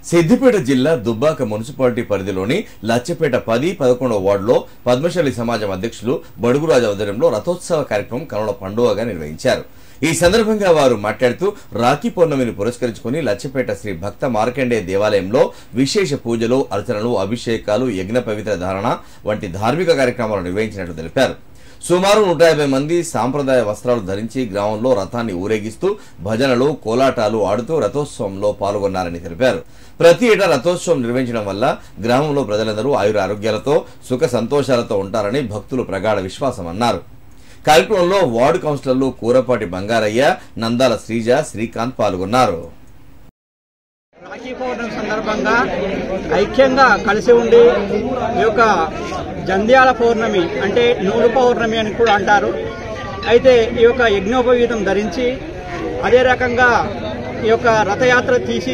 సిద్దిపేట జిల్లా దుబ్బాక మున్సిపాలిటీ పరిధిలోని లచ్చపేట 10, 11వ వార్డులో పద్మశాలి సమాజం అధ్యక్షులు బడుగురాజు ఆధ్వర్యంలో రథోత్సవ కార్యక్రమం కనుల పండుగగా నిర్వహించారు। ఈ సందర్భంగా వారు మాట్లాడుతూ రాఖీ పౌర్ణమిని పురస్కరించుకుని లచ్చపేట శ్రీ భక్త మార్కండేయ దేవాలయంలో విశేష పూజలు, అర్చనలు, అభిషేకాలు, యజ్ఞ పవిత్ర ధారణ వంటి ధార్మిక కార్యక్రమాలు నిర్వహించినట్లు తెలిపారు। సుమారు 150 మంది సాంప్రదాయ వస్త్రాలు ధరించి గ్రామంలో రథాన్ని ఊరేగిస్తూ భజనలు, కోలాటాలు ఆడుతూ రథోత్సవంలో పాల్గొన్నారని తెలిపారు। ప్రతి ఏటా రథోత్సవం నిర్వహించడం వల్ల గ్రామంలో ప్రజలందరూ ఆయుర ఆరోగ్యాలతో సుఖ సంతోషాలతో ఉంటారని భక్తులు ప్రగాఢ విశ్వాసం అన్నారు। కార్యక్రమంలో వార్డు కౌన్సిలర్లు కూరపాటి బంగారయ్య, నందాల శ్రీజ, శ్రీకాంత్ పాల్గొన్నారు। రాఖీ పౌర్ణమి సందర్భంగా ఐక్యంగా కలిసి ఉండి ఈ యొక్క జంధ్యాల పౌర్ణమి అంటే నూలు పౌర్ణమి అని కూడా అంటారు। అయితే ఈ యొక్క యజ్ఞోపవీతం ధరించి అదే రకంగా ఈ యొక్క రథయాత్ర తీసి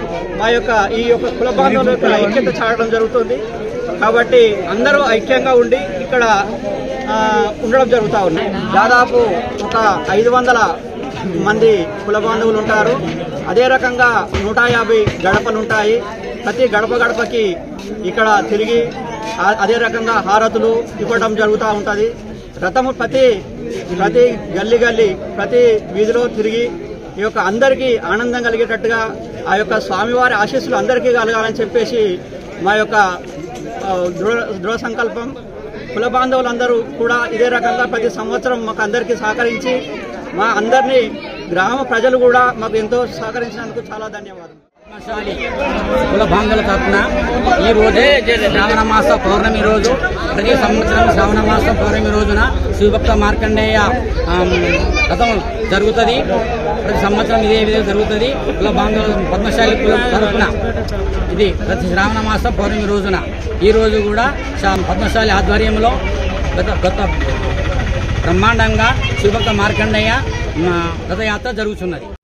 ఈ యొక్క కుల బాంధవుల యొక్క ఐక్యత చాటడం జరుగుతుంది। కాబట్టి అందరూ ఐక్యంగా ఉండి ఇక్కడ ఉండడం జరుగుతూ ఉంది। దాదాపు ఒక 500 మంది కుల బాంధవులు ఉంటారు। అదే రకంగా 150 గడపలు ఉంటాయి। ప్రతి గడపకి ఇక్కడ తిరిగి అదే రకంగా హారతులు ఇవ్వడం జరుగుతూ ఉంటుంది। రథము ప్రతి గల్లీ ప్రతి వీధిలో తిరిగి ఈ యొక్క అందరికీ ఆనందం కలిగేటట్టుగా ఆ యొక్క స్వామివారి ఆశీస్సులు అందరికీ కలగాలని చెప్పేసి మా యొక్క దృఢ సంకల్పం। కుల బాంధవులందరూ కూడా ఇదే రకంగా ప్రతి సంవత్సరం మాకు అందరికీ సహకరించి మా అందరినీ గ్రామ ప్రజలు కూడా మాకు ఎంతో సహకరించినందుకు చాలా ధన్యవాదాలు। కుల బాంధవుల తరఫున ఈ రోజే శ్రావణ మాస పౌర్ణమి రోజు, ప్రతి సంవత్సరం శ్రావణ మాస పౌర్ణమి రోజున శివభక్త మార్కండేయ రథం జరుగుతుంది। ప్రతి సంవత్సరం ఇదే విధంగా జరుగుతుంది। కుల బాంధవుల పద్మశాలి కులం తరఫున ఇది ప్రతి శ్రావణ మాస పౌర్ణమి రోజున ఈ రోజు కూడా పద్మశాలి ఆధ్వర్యంలో గత బ్రహ్మాండంగా శివభక్త మార్కండేయ రథయాత్ర జరుగుతున్నది।